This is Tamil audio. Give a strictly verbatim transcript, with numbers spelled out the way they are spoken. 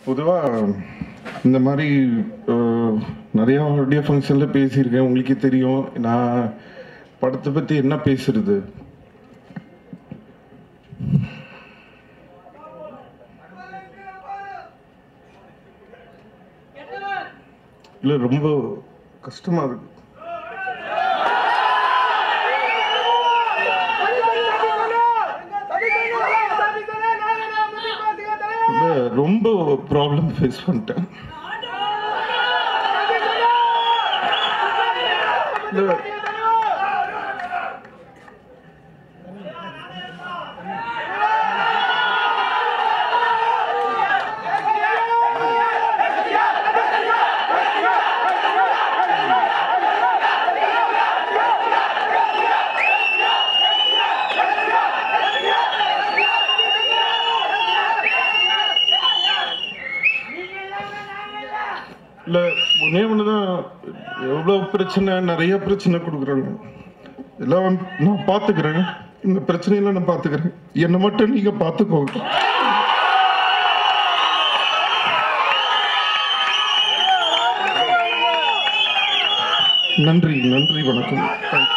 பொதுவாக இந்த மாதிரி நிறையா ஆடியோ ஃபங்க்ஷனில் பேசியிருக்கேன். உங்களுக்கே தெரியும் நான் படத்தை பற்றி என்ன பேசுறது. இல்லை, ரொம்ப கஷ்டமாக இருக்கு. ரொம்ப ப்ராப்ளம் ஃபேஸ் பண்ணிட்டேன். இல்லை, ஒன்னே ஒன்று தான். எவ்வளோ பிரச்சனை, நிறைய பிரச்சனை கொடுக்குறாங்க. எல்லாம் நான் பார்த்துக்கிறேன். இந்த பிரச்சனையெல்லாம் நான் பார்த்துக்கிறேன். என்னை மட்டும் நீங்கள் பார்த்துக்கோங்க. நன்றி, நன்றி, வணக்கம். தேங்க்யூ.